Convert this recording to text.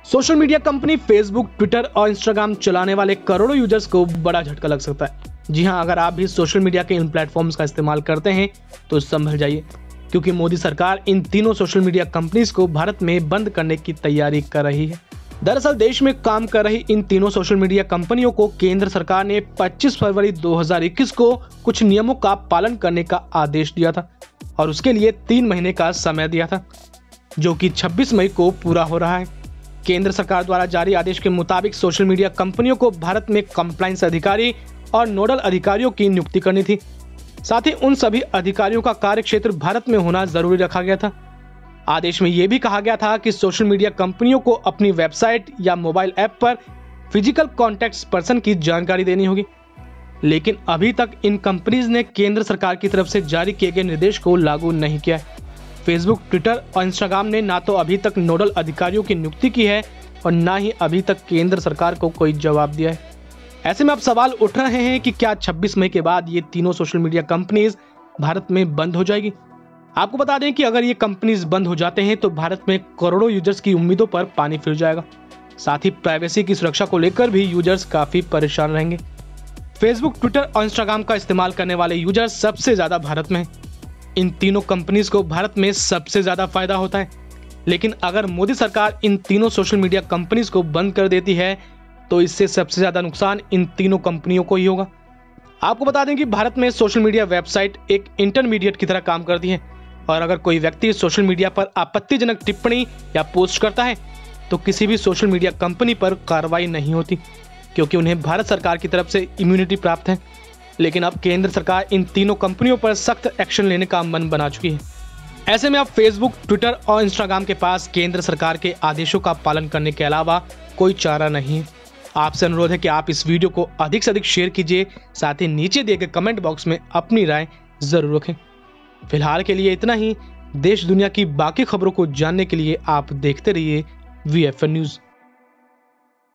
Social media company Facebook, Twitter और Instagram चलाने वाले करोड़ों यूजर्स को बड़ा झटका लग सकता है। जी हां, अगर आप भी सोशल मीडिया के इन प्लेटफॉर्म्स का इस्तेमाल करते हैं तो संभल जाइए, क्योंकि मोदी सरकार इन तीनों सोशल मीडिया कंपनीज को भारत में बंद करने की तैयारी कर रही है। दरअसल देश में काम कर रही इन तीनों सोशल मीडिया कंपनियों को केंद्र सरकार ने 25 फरवरी 2021 को कुछ नियमों का पालन करने का आदेश दिया था और उसके लिए 3 महीने का समय दिया था, जो कि 26 मई को पूरा हो रहा है। केंद्र सरकार द्वारा जारी आदेश के मुताबिक सोशल मीडिया कंपनियों को भारत में कंप्लायंस अधिकारी और नोडल अधिकारियों की नियुक्ति करनी थी। साथ ही उन सभी अधिकारियों का कार्यक्षेत्र भारत में होना जरूरी रखा गया था। आदेश में यह भी कहा गया था कि सोशल मीडिया कंपनियों को अपनी वेबसाइट या मोबाइल ऐप पर फिजिकल कॉन्टैक्ट पर्सन की जानकारी देनी होगी, लेकिन अभी तक इन कंपनीज ने केंद्र सरकार की तरफ से जारी किए गए निर्देश को लागू नहीं किया है। फेसबुक, ट्विटर और इंस्टाग्राम ने ना तो अभी तक नोडल अधिकारियों की नियुक्ति की है और ना ही अभी तक केंद्र सरकार को कोई जवाब दिया है। ऐसे में अब सवाल उठ रहे हैं कि क्या 26 मई के बाद ये तीनों सोशल मीडिया कंपनीज भारत में बंद हो जाएगी। आपको बता दें कि अगर ये कंपनीज बंद हो जाते हैं तो भारत में करोड़ों यूजर्स की उम्मीदों पर पानी फिर जाएगा। साथ ही प्राइवेसी की सुरक्षा को लेकर भी यूजर्स काफी परेशान रहेंगे। फेसबुक, ट्विटर और इंस्टाग्राम का इस्तेमाल करने वाले यूजर्स सबसे ज्यादा भारत में। इन तीनों कंपनीज को भारत में सबसे ज्यादा फायदा होता है, लेकिन अगर मोदी सरकार इन तीनों सोशल मीडिया कंपनीज को बंद कर देती है तो इससे सबसे ज्यादा नुकसान इन तीनों कंपनियों को ही होगा। आपको बता दें कि भारत में सोशल मीडिया वेबसाइट एक इंटरमीडिएट की तरह काम करती है और अगर कोई व्यक्ति सोशल मीडिया पर आपत्तिजनक टिप्पणी या पोस्ट करता है तो किसी भी सोशल मीडिया कंपनी पर कार्रवाई नहीं होती, क्योंकि उन्हें भारत सरकार की तरफ से इम्यूनिटी प्राप्त है। लेकिन अब केंद्र सरकार इन तीनों कंपनियों पर सख्त एक्शन लेने का मन बना चुकी है। ऐसे में अब फेसबुक, ट्विटर और इंस्टाग्राम के पास केंद्र सरकार के आदेशों का पालन करने के अलावा कोई चारा नहीं है। आपसे अनुरोध है कि आप इस वीडियो को अधिक से अधिक शेयर कीजिए, साथ ही नीचे दिए गए कमेंट बॉक्स में अपनी राय जरूर रखें। फिलहाल के लिए इतना ही। देश दुनिया की बाकी खबरों को जानने के लिए आप देखते रहिए VFN न्यूज़।